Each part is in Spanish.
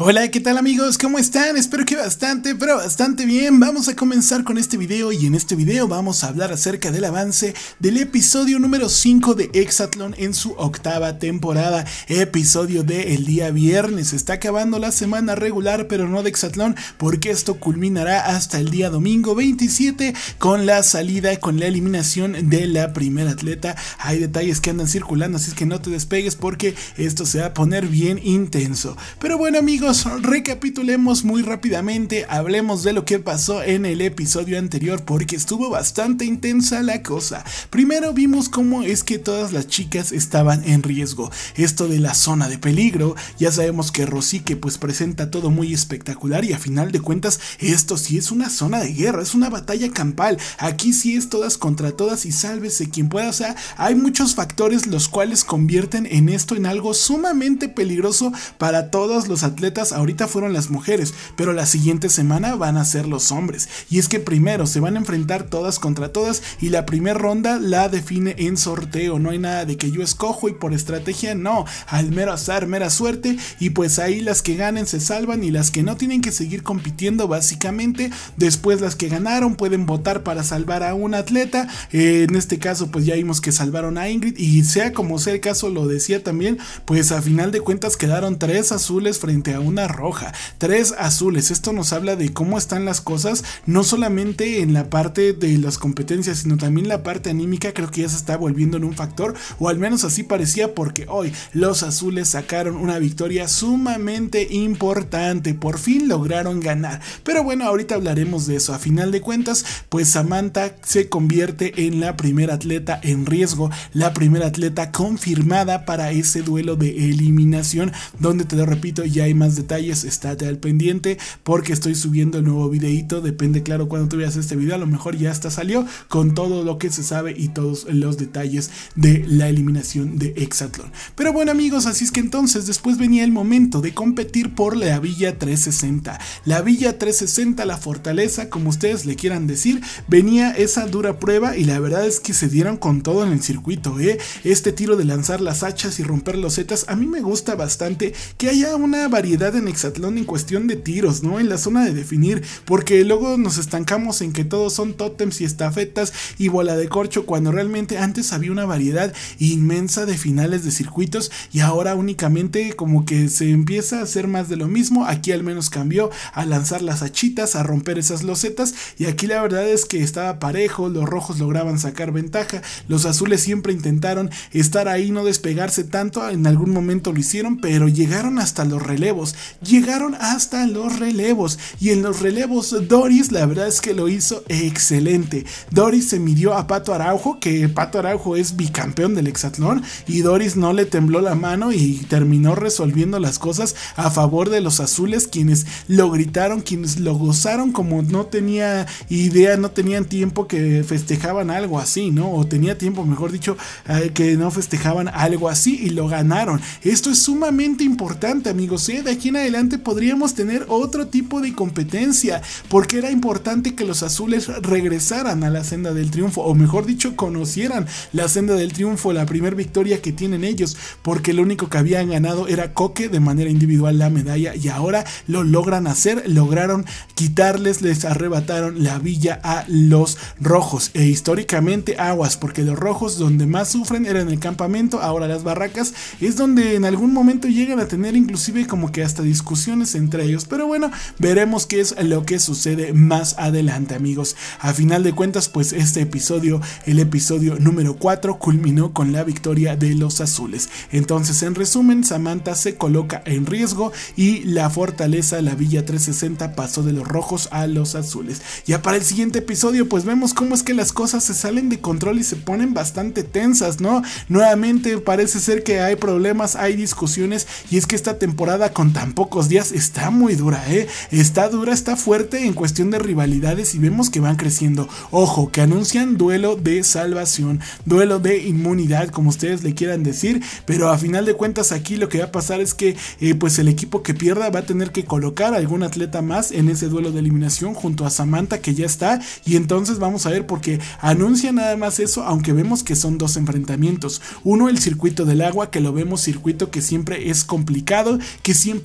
Hola, ¿qué tal amigos? ¿Cómo están? Espero que bastante, pero bastante bien. Vamos a comenzar con este video y en este video vamos a hablar acerca del avance del episodio número 5 de Exatlón en su octava temporada. Episodio del día viernes. Se está acabando la semana regular, pero no de Exatlón, porque esto culminará hasta el día domingo 27 con la salida, con la eliminación de la primera atleta. Hay detalles que andan circulando, así es que no te despegues porque esto se va a poner bien intenso. Pero bueno amigos, recapitulemos muy rápidamente, hablemos de lo que pasó en el episodio anterior porque estuvo bastante intensa la cosa. Primero vimos cómo es que todas las chicas estaban en riesgo, esto de la zona de peligro. Ya sabemos que Rosique pues presenta todo muy espectacular y a final de cuentas esto sí es una zona de guerra, es una batalla campal. Aquí sí es todas contra todas y sálvese quien pueda. O sea, hay muchos factores los cuales convierten en esto en algo sumamente peligroso para todos los atletas. Ahorita fueron las mujeres, pero la siguiente semana van a ser los hombres. Y es que primero se van a enfrentar todas contra todas y la primera ronda la define en sorteo. No hay nada de que yo escojo y por estrategia, no, al mero azar, mera suerte. Y pues ahí las que ganen se salvan y las que no tienen que seguir compitiendo básicamente. Después las que ganaron pueden votar para salvar a un atleta. En este caso pues ya vimos que salvaron a Ingrid y sea como sea el caso, lo decía también, pues a final de cuentas quedaron 3 azules frente a una roja, 3 azules. Esto nos habla de cómo están las cosas, no solamente en la parte de las competencias, sino también la parte anímica. Creo que ya se está volviendo en un factor, o al menos así parecía, porque hoy los azules sacaron una victoria sumamente importante, por fin lograron ganar. Pero bueno, ahorita hablaremos de eso. A final de cuentas, pues Samantha se convierte en la primera atleta en riesgo, la primera atleta confirmada para ese duelo de eliminación, donde te lo repito, ya hay más detalles, estate al pendiente porque estoy subiendo el nuevo videito. Depende, claro, cuando tú veas este video, a lo mejor ya hasta salió con todo lo que se sabe y todos los detalles de la eliminación de Exatlón. Pero bueno amigos, así es que entonces después venía el momento de competir por la Villa 360. La Villa 360, la fortaleza, como ustedes le quieran decir, venía esa dura prueba y la verdad es que se dieron con todo en el circuito, Este tiro de lanzar las hachas y romper los zetas, a mí me gusta bastante que haya una variedad en Exatlón en cuestión de tiros, ¿no? En la zona de definir, porque luego nos estancamos en que todos son tótems y estafetas y bola de corcho, cuando realmente antes había una variedad inmensa de finales de circuitos y ahora únicamente como que se empieza a hacer más de lo mismo. Aquí al menos cambió a lanzar las hachitas, a romper esas losetas, y aquí la verdad es que estaba parejo. Los rojos lograban sacar ventaja, los azules siempre intentaron estar ahí, no despegarse tanto, en algún momento lo hicieron, pero llegaron hasta los relevos, y en los relevos Doris la verdad es que lo hizo excelente. Doris se midió a Pato Araujo, que Pato Araujo es bicampeón del Exatlón, y Doris no le tembló la mano y terminó resolviendo las cosas a favor de los azules, quienes lo gritaron, quienes lo gozaron como no tenía idea, no tenían tiempo que festejaban algo así, ¿no? O tenía tiempo, mejor dicho, que no festejaban algo así y lo ganaron. Esto es sumamente importante amigos, De aquí en adelante podríamos tener otro tipo de competencia, porque era importante que los azules regresaran a la senda del triunfo, o mejor dicho, conocieran la senda del triunfo, la primera victoria que tienen ellos, porque lo único que habían ganado era Coque de manera individual la medalla, y ahora lo logran hacer, lograron quitarles, les arrebataron la villa a los rojos, e históricamente aguas, porque los rojos donde más sufren era en el campamento. Ahora las barracas es donde en algún momento llegan a tener inclusive como que hasta discusiones entre ellos, pero bueno, veremos qué es lo que sucede más adelante amigos. A final de cuentas pues este episodio, el episodio número 4, culminó con la victoria de los azules. Entonces en resumen, Samantha se coloca en riesgo y la fortaleza, la Villa 360, pasó de los rojos a los azules. Ya para el siguiente episodio pues vemos cómo es que las cosas se salen de control y se ponen bastante tensas, ¿no? Nuevamente parece ser que hay problemas, hay discusiones, y es que esta temporada con tan pocos días está muy dura, está dura, está fuerte en cuestión de rivalidades y vemos que van creciendo. Ojo, que anuncian duelo de salvación, duelo de inmunidad, como ustedes le quieran decir, pero a final de cuentas aquí lo que va a pasar es que pues el equipo que pierda va a tener que colocar a algún atleta más en ese duelo de eliminación junto a Samantha, que ya está, y entonces vamos a ver, porque anuncia nada más eso, aunque vemos que son 2 enfrentamientos. Uno, el circuito del agua, que lo vemos circuito que siempre es complicado, que siempre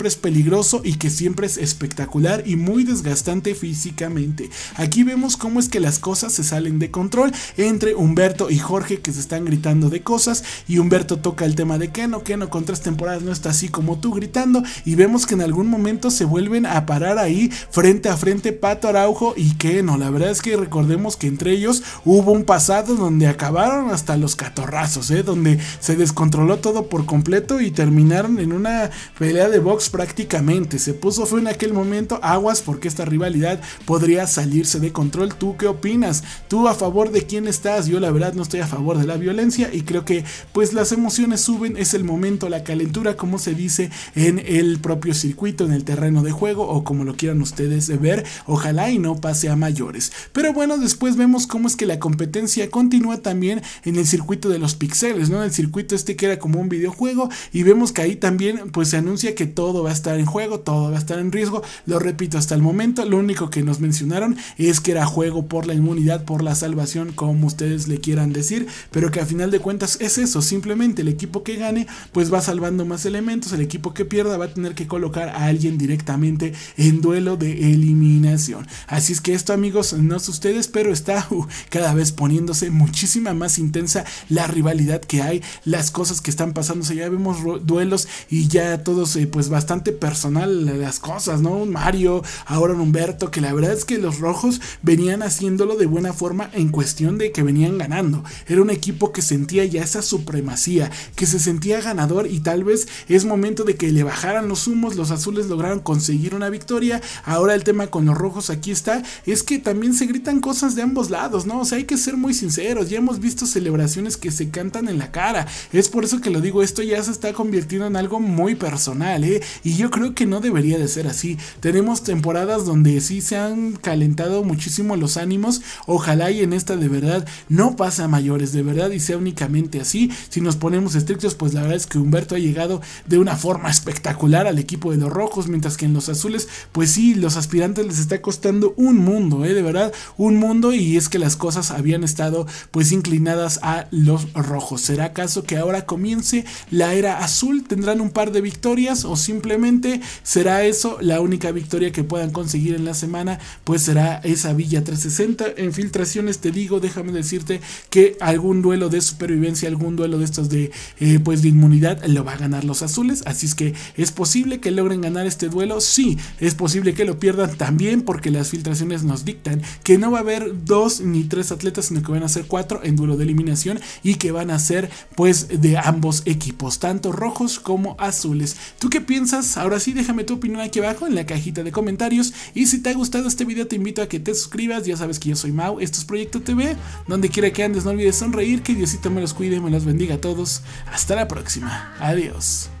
siempre es peligroso y que siempre es espectacular y muy desgastante físicamente. Aquí vemos cómo es que las cosas se salen de control entre Humberto y Jorge, que se están gritando de cosas, y Humberto toca el tema de Keno con 3 temporadas no está así como tú gritando, y vemos que en algún momento se vuelven a parar ahí frente a frente Pato Araujo y Keno. La verdad es que recordemos que entre ellos hubo un pasado donde acabaron hasta los catorrazos, donde se descontroló todo por completo y terminaron en una pelea de box prácticamente. Se puso feo en aquel momento, aguas porque esta rivalidad podría salirse de control. ¿Tú qué opinas? ¿Tú a favor de quién estás? Yo la verdad no estoy a favor de la violencia y creo que pues las emociones suben, es el momento, la calentura, como se dice en el propio circuito, en el terreno de juego o como lo quieran ustedes ver. Ojalá y no pase a mayores. Pero bueno, después vemos cómo es que la competencia continúa también en el circuito de los pixeles, ¿no? El circuito que era como un videojuego, y vemos que ahí también pues se anuncia que todo va a estar en juego, todo va a estar en riesgo. Lo repito, hasta el momento lo único que nos mencionaron es que era juego por la inmunidad, por la salvación, como ustedes le quieran decir, pero que a final de cuentas es eso, simplemente el equipo que gane pues va salvando más elementos, el equipo que pierda va a tener que colocar a alguien directamente en duelo de eliminación. Así es que esto, amigos, no sé ustedes, pero está cada vez poniéndose muchísima más intensa la rivalidad que hay, las cosas que están pasándose. Ya vemos duelos y ya todos pues bastante personal las cosas, ¿no? Un Mario, ahora un Humberto, que la verdad es que los rojos venían haciéndolo de buena forma en cuestión de que venían ganando. Era un equipo que sentía ya esa supremacía, que se sentía ganador, y tal vez es momento de que le bajaran los humos. Los azules lograron conseguir una victoria. Ahora el tema con los rojos aquí está, es que también se gritan cosas de ambos lados, ¿no? O sea, hay que ser muy sinceros, ya hemos visto celebraciones que se cantan en la cara. Es por eso que lo digo, esto ya se está convirtiendo en algo muy personal, y yo creo que no debería de ser así. Tenemos temporadas donde sí se han calentado muchísimo los ánimos. Ojalá y en esta de verdad no pase a mayores, de verdad, y sea únicamente así. Si nos ponemos estrictos, pues la verdad es que Humberto ha llegado de una forma espectacular al equipo de los rojos, mientras que en los azules pues sí, los aspirantes les está costando un mundo, de verdad, un mundo, y es que las cosas habían estado pues inclinadas a los rojos. ¿Será acaso que ahora comience la era azul? ¿Tendrán un par de victorias o simplemente será eso la única victoria que puedan conseguir en la semana? Pues será esa Villa 360. En filtraciones te digo, déjame decirte que algún duelo de supervivencia, algún duelo de estos de pues de inmunidad lo va a ganar los azules. Así es que es posible que logren ganar este duelo, sí, es posible que lo pierdan también, porque las filtraciones nos dictan que no va a haber 2 ni 3 atletas, sino que van a ser 4 en duelo de eliminación, y que van a ser pues de ambos equipos, tanto rojos como azules. ¿Tú qué piensas? Ahora sí, déjame tu opinión aquí abajo en la cajita de comentarios, y si te ha gustado este video te invito a que te suscribas. Ya sabes que yo soy Mau, esto es Proyecto TV, donde quiera que andes no olvides sonreír, que Diosito me los cuide y me los bendiga a todos. Hasta la próxima, adiós.